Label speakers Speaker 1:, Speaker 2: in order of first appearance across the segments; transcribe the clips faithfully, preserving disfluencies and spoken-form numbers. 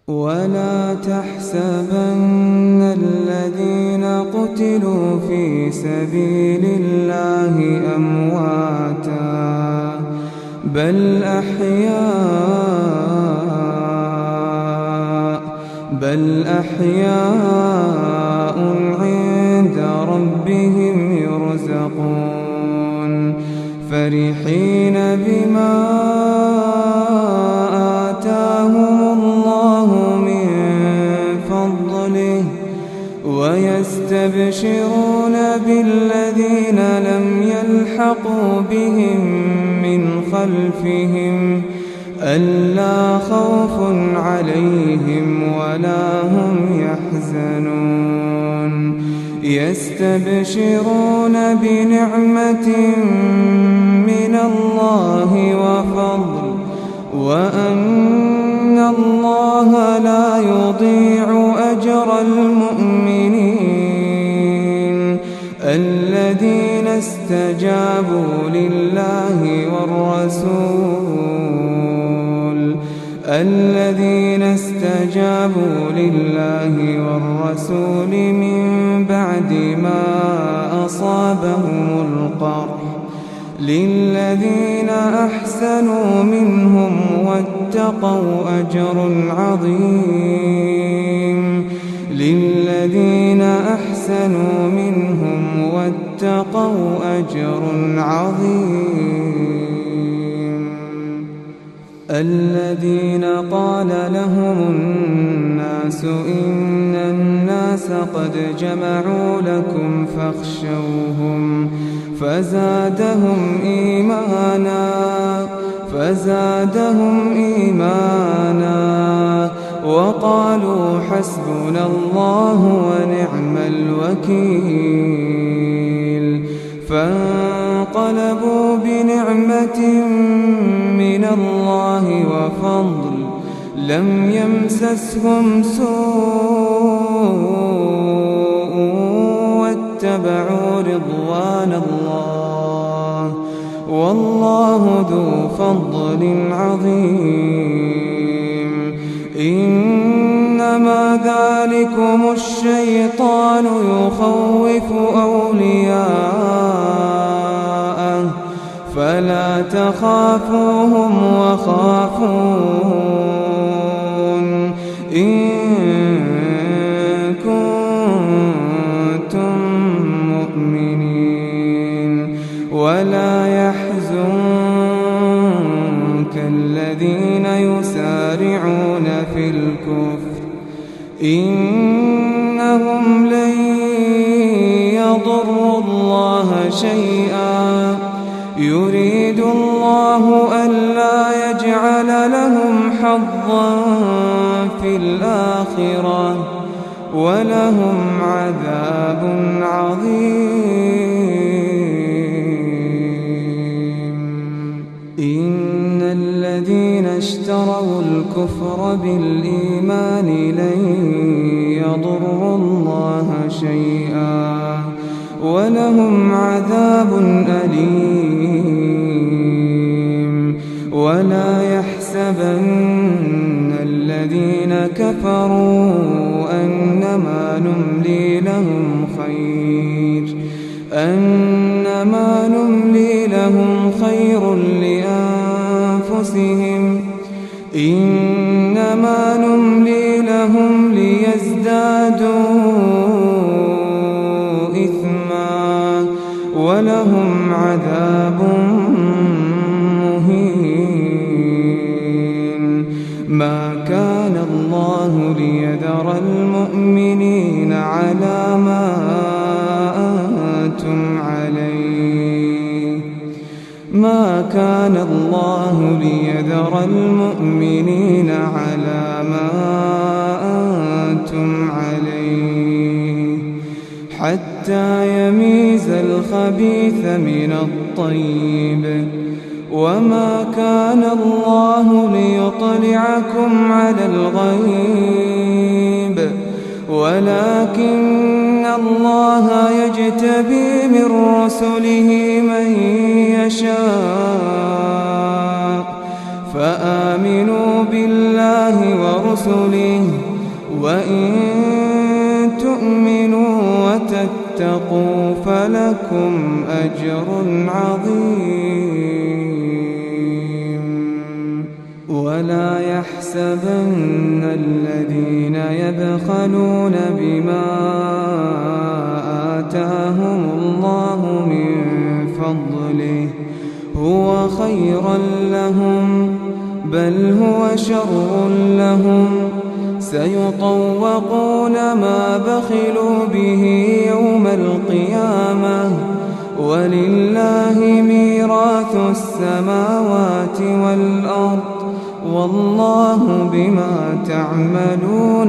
Speaker 1: ولا تحسبن الذين قتلوا في سبيل الله أمواتا بل أحياء بل أحياء عند ربهم يرزقون فرحين بما آتاهم الله من فضله ويستبشرون بالذين لم يلحقوا بهم من خلفهم ألا خوف عليهم ولا هم يحزنون يستبشرون بنعمة من الله وفضل وأن الله لا يضيع أجر المؤمنين الذين استجابوا لله والرسول الذين استجابوا لله والرسول من بعد ما أصابهم القرح للذين أحسنوا منهم واتقوا أجر عظيم للذين أحسنوا منهم واتقوا أجر عظيم الذين قال لهم الناس إن الناس قد جمعوا لكم فاخشوهم فزادهم إيمانا فزادهم إيمانا وقالوا حسبنا الله ونعم الوكيل فانقلبوا بنعمة من الله وفضل لم يمسسهم سوء واتبعوا رضوان الله والله ذو فضل عظيم إنما ذلكم الشيطان يخوف أولياءه فلا تخافوهم وخافون إن كنتم مؤمنين ولا يحزنك الذين يسارعون في الكفر إنهم لن يضروا الله شيئا يريد الله ألا يجعل لهم حظا في الآخرة ولهم عذاب عظيم إن الذين اشتروا الكفر بالإيمان لن يضروا الله شيئا ولهم عذاب أليم ولا يحسبن الذين كفروا أنما نملي لهم خير أنما نملي لهم خير لأنفسهم إنما نملي لهم ليزدادوا إثما ولهم عذاب مهين ما كان الله ليذر المؤمنين على ما أنتم عليه ما كان الله ليذر المؤمنين على ما أنتم عليه حتى يميز الخبيث من الطيب وما كان الله ليطلعكم على الغيب ولكن الله يجتبي من رسله من يشاء فآمنوا به بالله ورسله وإن تؤمنوا وتتقوا فلكم أجر عظيم. ولا يحسبن الذين يبخلون بما آتاهم الله من فضله هو خيرا لهم بل هو شر لهم سيطوقون ما بخلوا به يوم القيامة ولله ميراث السماوات والأرض والله بما تعملون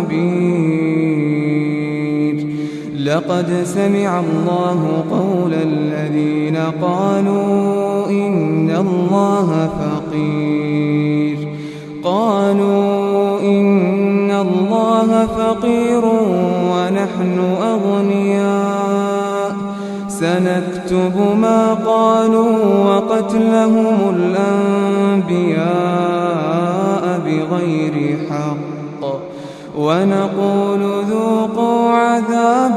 Speaker 1: خبير. لقد سمع الله قول الذين قالوا إن الله فقير قالوا إن الله فقير ونحن أغنياء سنكتب ما قالوا وقتلهم الأنبياء بغير حق ونقول ذوقوا عذاب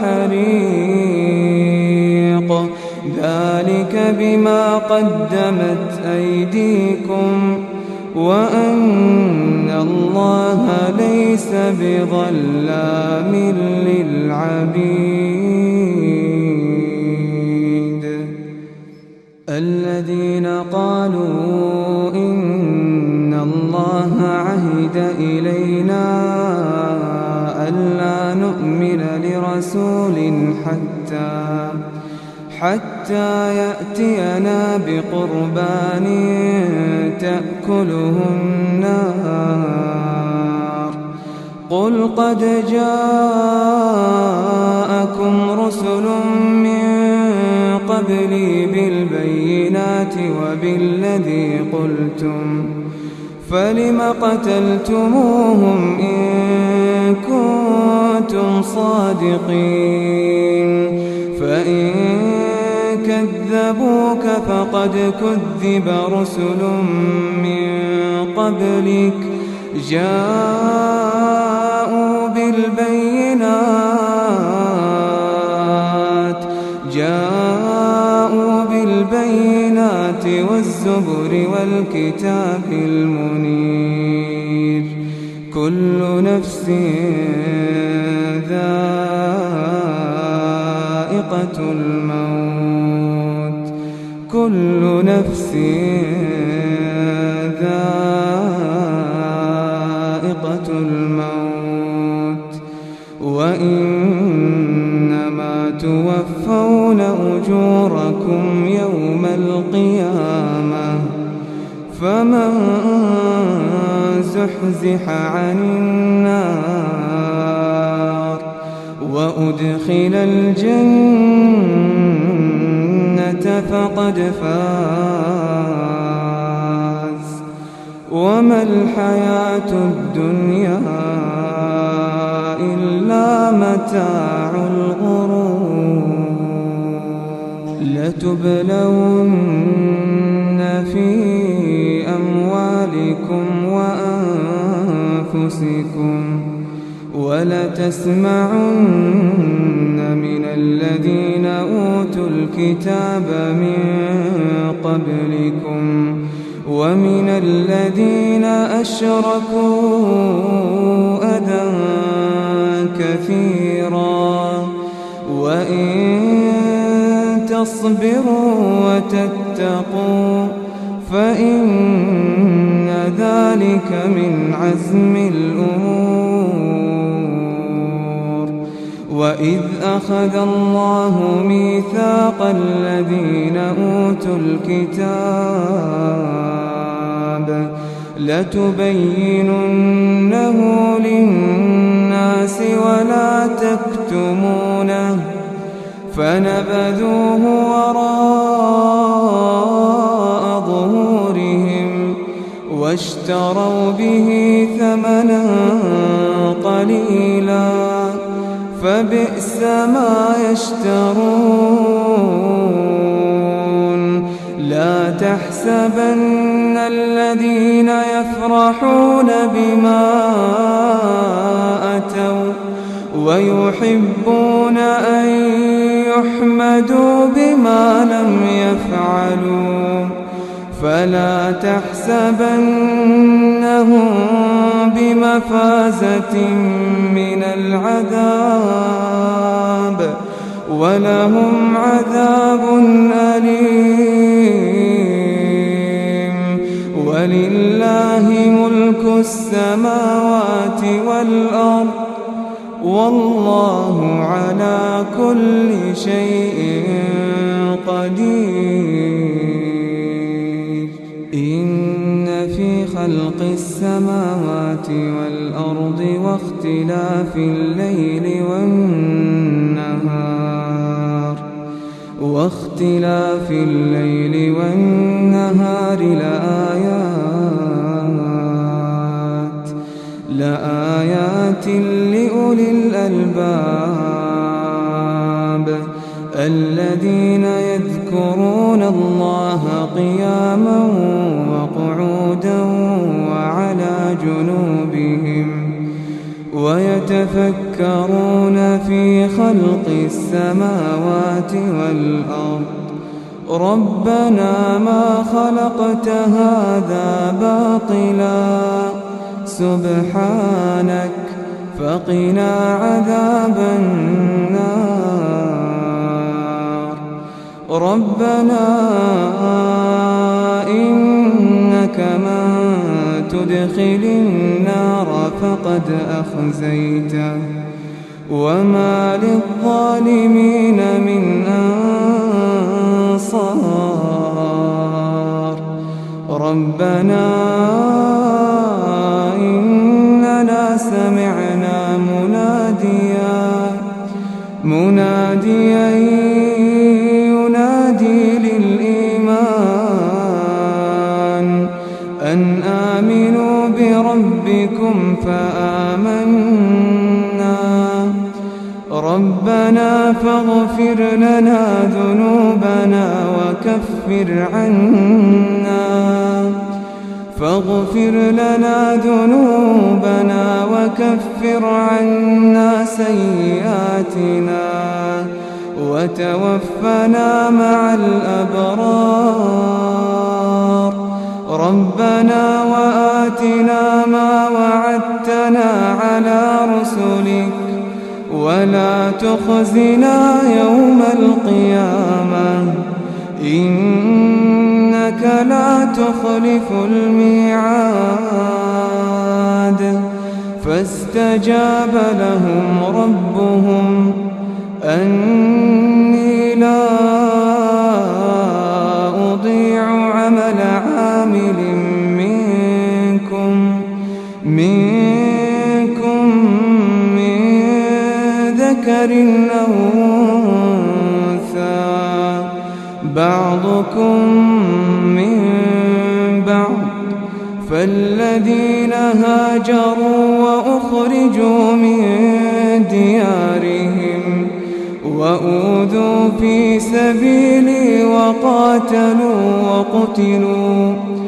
Speaker 1: الحريق ذلك بما قدمت أيديكم وأن الله ليس بظلام للعبيد. الذين قالوا إن الله عهد إلينا ألا نؤمن لرسول حتى حتى يأتينا بقربان تأكله النار قل قد جاءكم رسل من قبلي بالبينات وبالذي قلتم فلم قتلتموهم إن كنتم صادقين فإن كذبوك فقد كذب رسل من قبلك جاءوا بالبينات جاءوا بالبينات والزبر والكتاب المنير كل نفس ذائقة الموت كل نفس ذائقة الموت وإنما توفون أجوركم يوم القيامة فمن زحزح عن النار وأدخل الجنة فقد فاز وما الحياة الدنيا إلا متاع الغرور. لتبلون في أموالكم وأنفسكم ولتسمعن من الذين أوتوا الكتاب من قبلكم ومن الذين أشركوا أذى كثيرا وإن تصبروا وتتقوا فإن ذلك من عزم الأمور. وإذ أخذ الله ميثاق الذين أوتوا الكتاب لتبيننه للناس ولا تكتمونه فنبذوه وراء ظهورهم واشتروا به ثمنا قليلا فبئس ما يشترون. لا تحسبن الذين يفرحون بما أتوا ويحبون أن يحمدوا بما لم يفعلوا فلا تحسبنهم بمفازة من العذاب ولهم عذاب أليم. ولله ملك السماوات والأرض والله على كل شيء قدير. إن في خلق السماوات والأرض واختلاف الليل والنهار واختلاف الليل والنهار لآيات لآيات لأولي الألباب الذين يذكرون الله قياما وقعودا وعلى جنوبهم ويتفكرون في خلق السماوات والأرض ربنا ما خلقت هذا باطلا سبحانك فقنا عذاب النار. ربنا إنك من تدخل النار فقد أخزيته وما للظالمين من أنصار. ربنا إننا سمعنا مناديا مناديا ينادي للإيمان أن آمنوا بربكم فآمنا ربنا فاغفر لنا ذنوبنا وكفر عنا فاغفر لنا ذنوبنا وكفر عنا سيئاتنا وتوفنا مع الأبرار. ربنا وآتنا ما وعدتنا على رسلك ولا تخزنا يوم القيامة إنك لا تخلف الميعاد. فاستجاب لهم ربهم أني لا أضيع عمل عامل منكم منكم من ذكر أو أنثى بعضكم من بعض فالذين هاجروا وأخرجوا من ديارهم وأوذوا في سبيلي وقاتلوا وقتلوا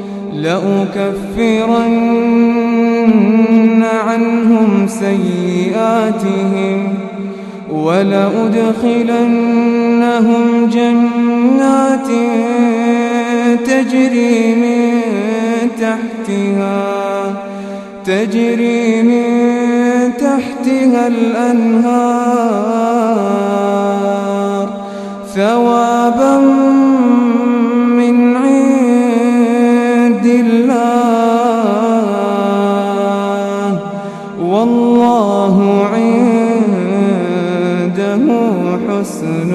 Speaker 1: لأكفرن عنهم سيئاتهم ولأدخلنهم جنات تجري من تحتها تجري من تحتها الأنهار ثوابا من عند الله والله عنده حسن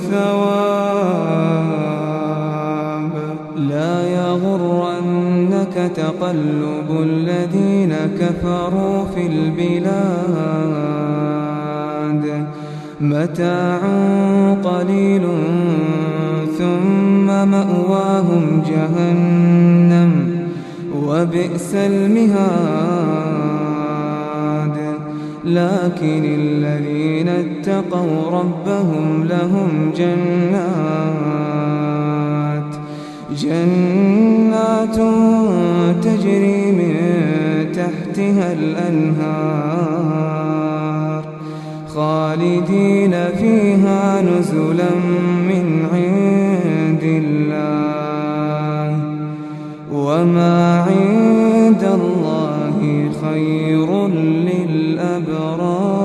Speaker 1: الثواب. لا يغرنك تقلب الذين كفروا في البلاد متاع قليل ثم مأواهم جهنم وبئس المهاد. لكن الذين اتقوا ربهم لهم جنات جنات تجري من تحتها الأنهار خالدين فيها نزلا من عند الله وما عند الله خير للأبرار.